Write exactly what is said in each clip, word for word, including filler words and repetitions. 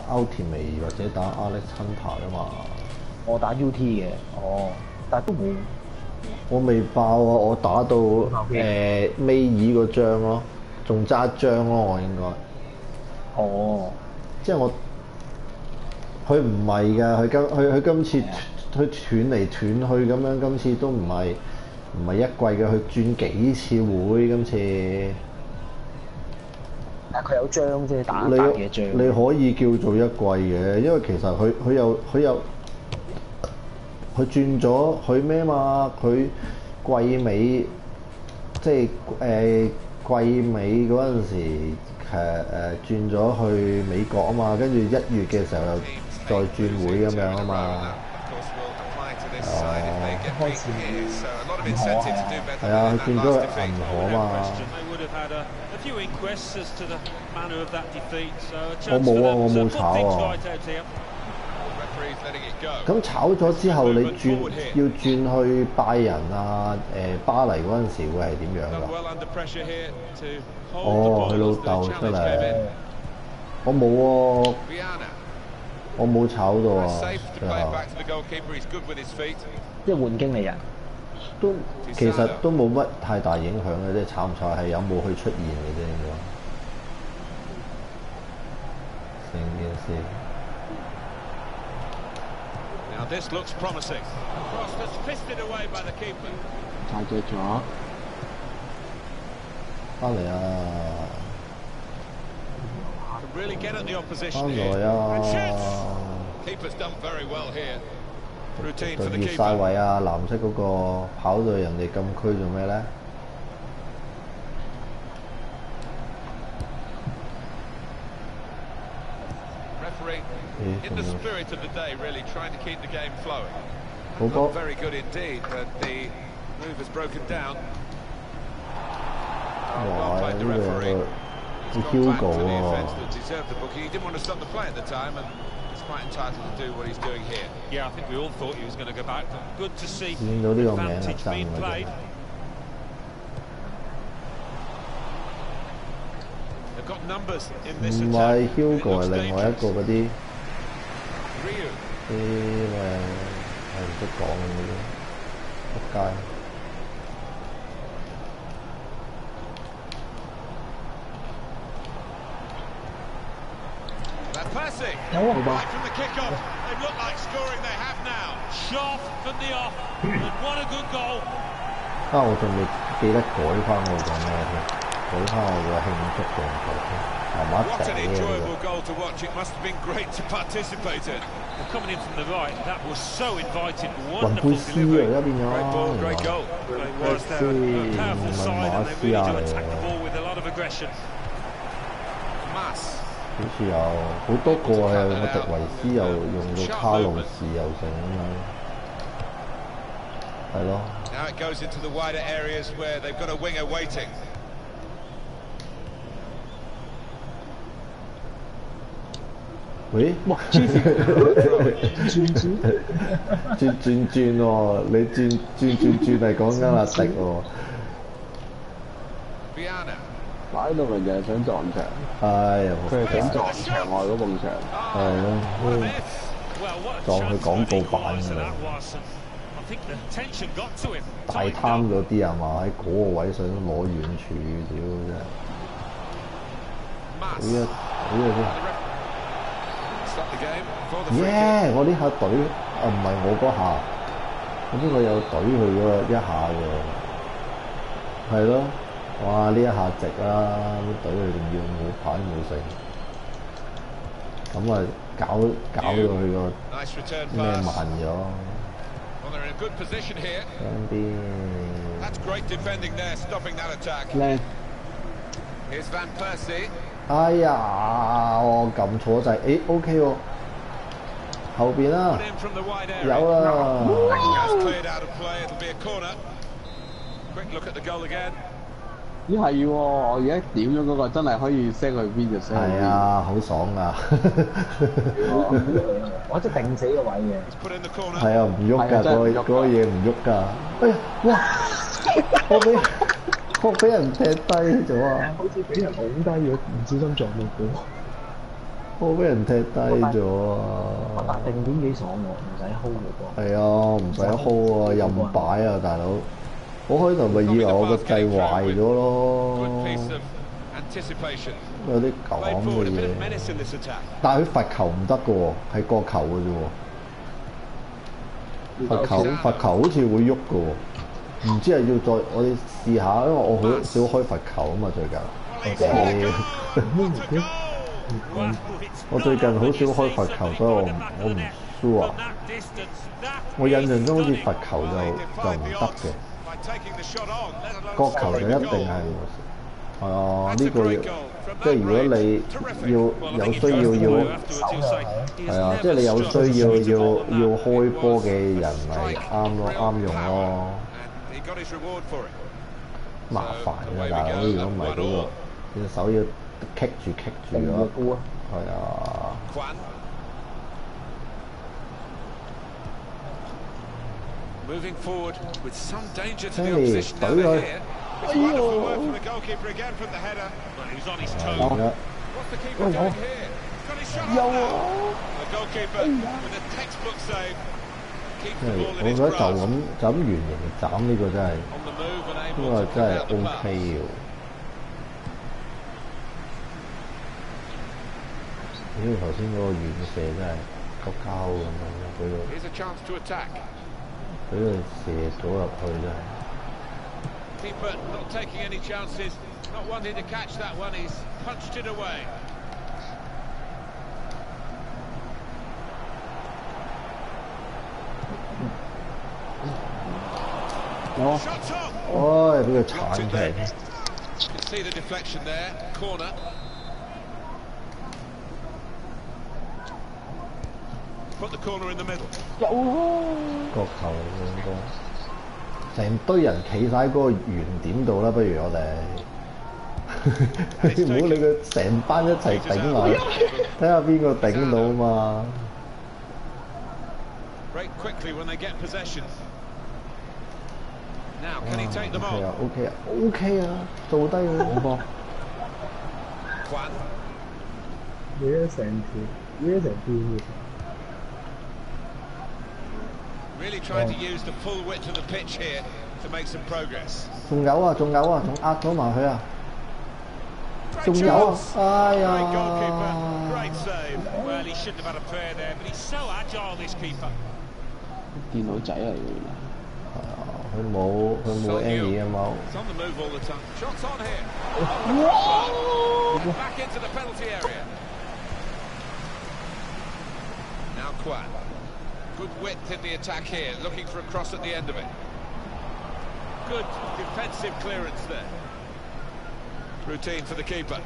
Ultimate 或者打 Alex Hunter 啊嘛。 我打 U T 嘅，哦，但係都冇。 我未爆啊！我打到誒尾二嗰張咯，仲揸一張咯，我應該。 哦。 即係我，佢唔係㗎，佢今佢佢今次佢斷嚟斷去咁樣，今次都唔係唔係一季嘅，佢轉幾次會今次。 但係佢有張啫，打一打嘅張。 你可以叫做一季嘅，因為其實佢佢又佢又。佢轉咗佢咩嘛？佢季尾即係誒、呃、季尾嗰陣時誒誒、呃、轉咗去美國啊嘛，跟住一月嘅時候又再轉會咁樣啊嘛。哦， 開始銀河係係啊，佢轉咗去銀河啊嘛。我冇啊，我冇炒啊。咁炒咗之後，你轉要轉去拜仁啊、誒、呃、巴黎嗰陣時會係點樣㗎？哦，佢老豆出嚟，我冇喎、啊，我冇炒到啊，最後。 即係換經理人， 都其實都冇乜太大影響嘅，即係炒唔炒係有冇佢出現嘅啫，應該。成件事。 Now this looks promising. Cross that's fisted away by the keeper. 太着咗， 翻嚟啊！ Can really get at the opposition 翻 here. 來啊 And shoots. Keeper's done very well here. Routine for the 越晒 keeper. 位啊！藍色嗰個跑到人哋禁區做咩咧？ In the spirit of the day, really trying to keep the game flowing. Not very good indeed, but the move has broken down. Well played the referee. He's gone back to the offence that deserved the booking. He didn't want to stop the play at the time, and he's quite entitled to do what he's doing here. Yeah, I think we all thought he was going to go back. Good to see the advantage being played. They've got numbers in this attack. 唔係 Hugo 係另外一個嗰啲。 Ryu. 啲咩係唔識講嘅嘢，仆街。 That passing right from the kick-off. They look like scoring. They have now. Sharp from the off, and what a good goal. 啊！我仲未記得改翻我講咩添，改翻我個慶祝動作添。 What an enjoyable goal to watch. It must have been great to participate in. Well, coming in from the right, that was so inviting. Wonderful delivery. Great ball, great goal. It was there, a powerful side, and they really do attack the ball with a lot of aggression. Mass. 好似有好多個啊，用個迪維斯又用到卡路士又成咁樣，係咯。 Now it goes into the wider areas where they've got a winger waiting. 喂， 哇！轉轉轉轉轉喎，你轉轉轉轉係講緊阿迪喎。 擺到明就係想撞牆， 係， 佢係想撞牆外嗰埲牆。 係咯，撞佢廣告版㗎啦。大貪咗啲係嘛？喺嗰個位想攞遠處，屌真係。好一好嘢先。 耶！我呢下懟啊，唔係我嗰下，我呢個有懟佢嗰一下喎，係咯，哇！呢一下直啦，懟佢仲要冇牌冇成，咁啊搞搞到佢個咩慢咗，兩邊。 靚。 哎呀，我撳錯掣，誒 OK 喎。 後邊啦，有啦。 咦係喎，我而家點咗嗰個真係可以 set 去邊就 set 去邊。係啊，好爽啊！ 我即係定死個位嘅。 係啊，唔喐㗎，嗰嗰個嘢唔喐㗎。哎呀，哇！我俾我俾人踢低咗啊！ 好似俾人拱低咗，唔小心撞到佢。 我俾人踢低咗啊！ 我打定點幾爽喎，唔使 hold 嘅噃。 係啊，唔使 hold 啊，任擺啊，大佬！我開頭咪以為我個掣壞咗咯，有啲咁嘅嘢。但係佢罰球唔得嘅喎，係個球嘅啫喎。罰球罰球好似會喐嘅喎，唔知係要再我哋試下，因為我好少開罰球啊嘛最近。我最近好少開罰球，所以我唔我唔 sure。我印象中好似罰球就就唔得嘅，角球就一定係係啊！呢個即係如果你要有需要要係啊，即係你有需要要要開波嘅人咪啱咯，啱用咯。麻煩嘅大佬，如果唔係嗰個隻手要棘住棘住咗，係啊。 Moving forward with some danger to the Hey, opposition down Taylor. here. It's wonderful work from the goalkeeper again from the header. Well, he was on his toes. What's the keeper doing here? He's got his shot on there. The goalkeeper with a textbook save. Keeps the ball in his 我覺得 grasp. 就咁就咁圓形斬呢個真係， On the move and 呢 able 個 to 真 cut 係 out the OK pass. 喎。咦？頭先嗰個遠射真係鳩鳩咁樣，俾佢 Here's a chance to attack. 俾佢射咗入去真係。 Keeper not taking any chances, not wanting to catch that one. He's punched it away. Shots on. 唉，俾佢鏟平。 You can see the deflection there. Corner. Put the corner in the middle. 有角球應該，成堆人企晒喺嗰個圓點度啦，不如我哋。唔好理佢成班一齊頂埋，睇下邊個頂到嘛。 Break quickly when they get possession. Now, can he take them on? OK 啊 ，OK 啊，做低佢好波。 Kwan. 嘢成條，嘢成條嘅。 Really trying to use the full width of the pitch here to make some progress. 仲有啊，仲有啊，仲壓咗埋佢啊！ Great 仲有啊， chance. 哎 Great 呀 goalkeeper. Great save. Well, he shouldn't have had a prayer there, but he's so agile, this keeper. 電腦仔嚟㗎。 係啊，佢冇佢冇 Annie 嘅貓。 It's on the move all the time. Shots on here. Oh, back into the penalty area. Now Kwan. Good width in the attack here, looking for a cross at the end of it. Good defensive clearance there. Routine for the keeper.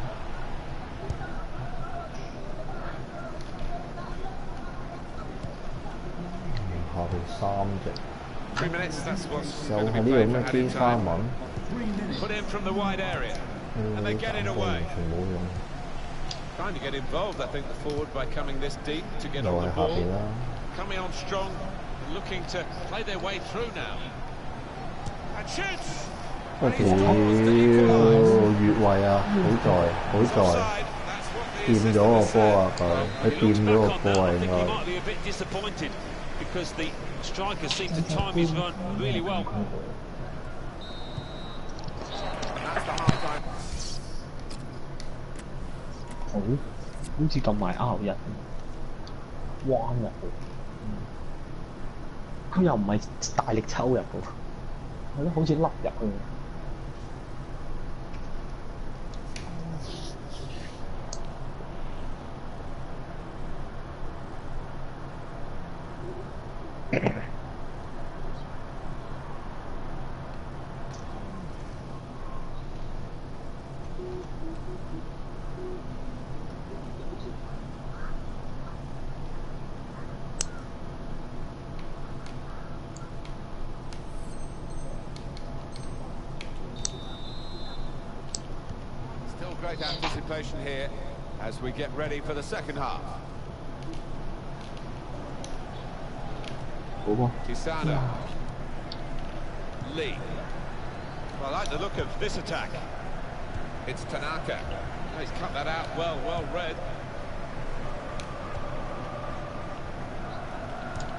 Three minutes, that's what's going to be played for added time. Put in from the wide area, and they get it away. Trying to get involved, I think, the forward by coming this deep to get on the ball. Coming on strong, looking to play their way through now. And shoots! 我屌，越位啊！好在好在掂咗個波啊！佢佢掂咗個波啊！應該。 He might be a bit disappointed because the striker seemed to time his run really well. And that's the half-time. 好，好似撳埋 R 一，彎入去。佢又唔係大力抽入嘅，係咯，好似凹入去。 Great anticipation here as we get ready for the second half. Tisana. Lee. Well, I like the look of this attack. It's Tanaka. Oh, he's cut that out well, well read.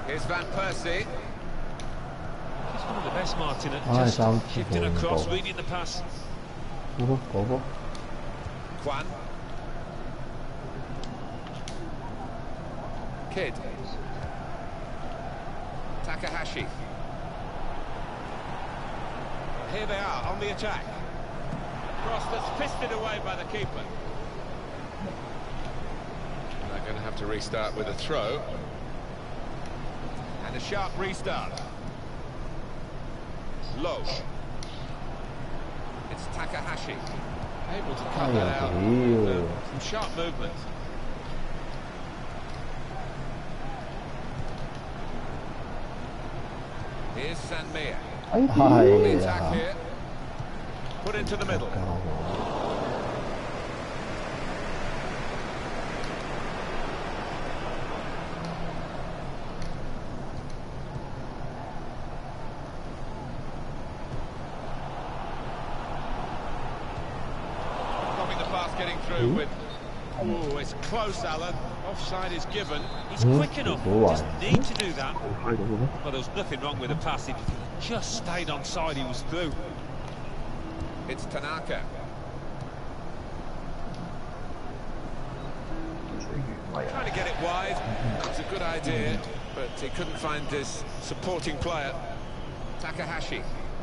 Here's Van Persie. He's one of the best, Martin, at Ah, just sounds shifting good. across, reading the pass. Go go go. Juan. Kidd. Takahashi. Here they are on the attack. Cross that's fisted away by the keeper. They're going to have to restart with a throw. And a sharp restart. Low. It's Takahashi. Able to cut that out. Uh, some sharp movement. Here's Sanmea. On the attack here. Put into the middle. Stopping the pass getting through with... Oh, it's close, Alan. Offside is given. He's quick enough, just need to do that. Well, there was nothing wrong with the pass. If he just stayed on side, he was through. It's Tanaka. Trying to get it wide. It was a good idea, but he couldn't find his supporting player. Takahashi.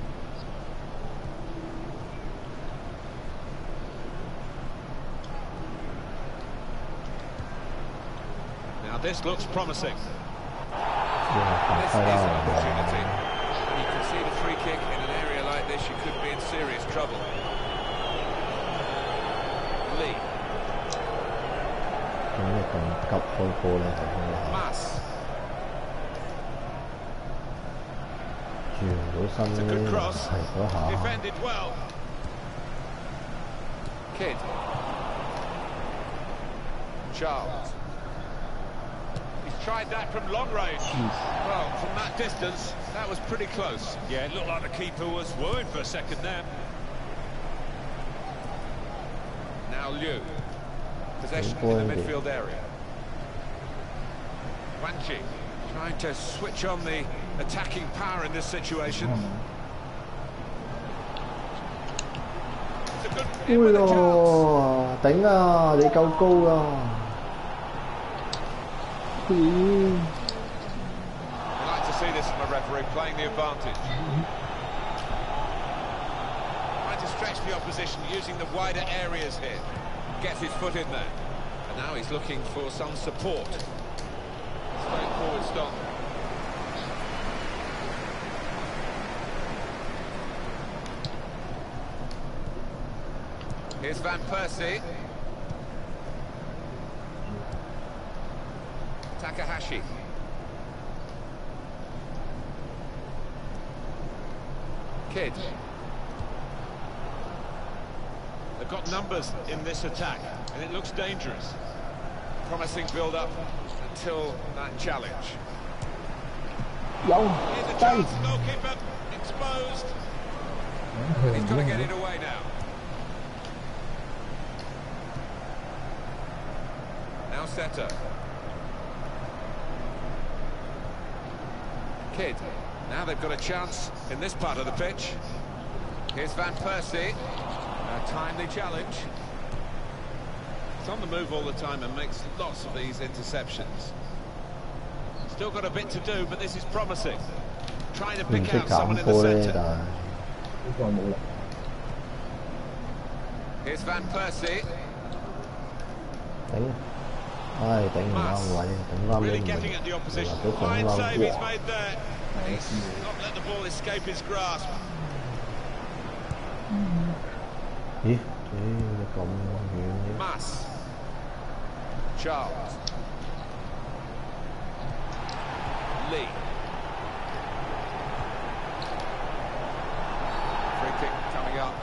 Now this looks promising. This is an opportunity. When you concede a free kick in an area like this, you could be in serious trouble. Lee. Mas. It's a good cross. Defended well. Kidd. Charles. He's tried that from long range. Well, from that distance, that was pretty close. Yeah, it looked like the keeper was worried for a second there. Now Liu. Possession in the midfield area. Wanchi trying to switch on the attacking power in this situation. It's a good in with a chance. 頂啊！你夠高啊！ I like to see this from a referee playing the advantage. Trying to stretch the opposition using the wider areas here. Gets his foot in there. And now he's looking for some support. Straight forward stop. Here's Van Persie. Takahashi. Kidd. They've got numbers in this attack, and it looks dangerous. Promising build-up until that challenge. Here's a chance, goalkeeper exposed. And he's got to get it away now. Now Setter. Kidd. Now they've got a chance in this part of the pitch. Here's Van Persie. A timely challenge. He's on the move all the time and makes lots of these interceptions. Still got a bit to do, but this is promising. Trying to pick out someone in the centre. Here's Van Persie. Really getting at the opposition. Fine save he's made there. He's not let the ball escape his grasp. Mas. Charles. Lee. Free kick coming up.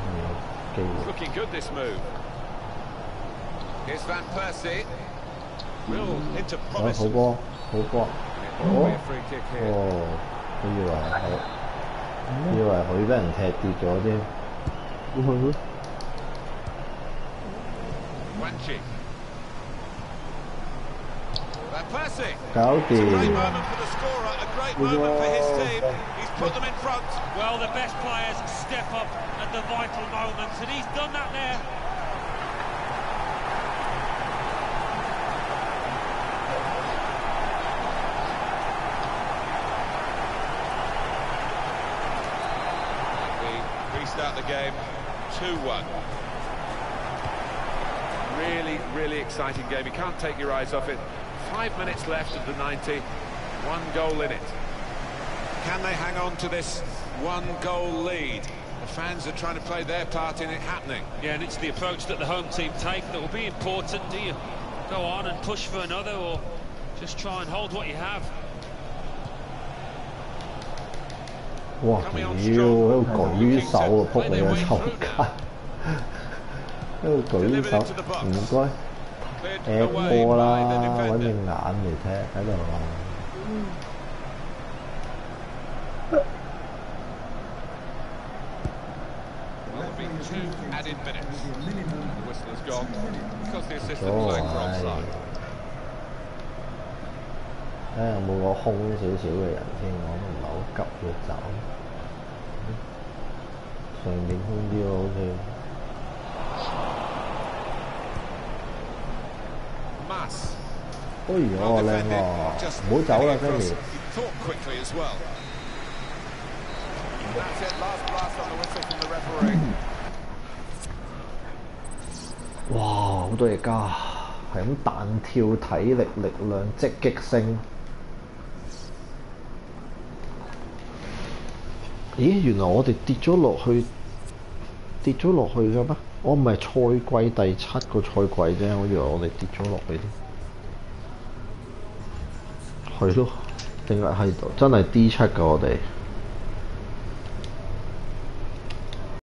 It's looking good, this move. Here's Van Persie. Real hint of 啊 promise. 好波，好波。 Oh, a free kick here. 哦，我以為係，以為佢俾人踢跌咗添。 Wanchi. They're passing. 搞 It's a great 掂。 moment for the scorer, a great moment for his team. He's put them in front. Well, the best players step up at the vital moments, and he's done that there. We restart the game, two one. Really, really exciting game. You can't take your eyes off it. Five minutes left of the ninety, one goal in it. Can they hang on to this one-goal lead? The fans are trying to play their part in it happening. Yeah, and it's the approach that the home team take that will be important. Do you go on and push for another, or just try and hold what you have? 哇！屌，喺度舉手啊！仆你個臭街！喺度舉手，唔該，踢波啦，揾隻眼嚟踢喺度啊！ Two added minutes. The whistle has gone because the assistant flagged for offside. 睇下有冇個空少少嘅人先，我都唔係好急要走。上邊空啲喎，好似。 Mass. 哎呀，靚喎！唔好走啦 ，Sammy。 Thought quickly as well. That's it. Last blast on the whistle from the referee. 哇！好多嘢加，係咁彈跳、體力、力量、積極性。咦？原來我哋跌咗落去，跌咗落去嘅咩？我唔係賽季第七個賽季啫，我以為我哋跌咗落去添。係咯，定係係真係 D 七㗎我哋。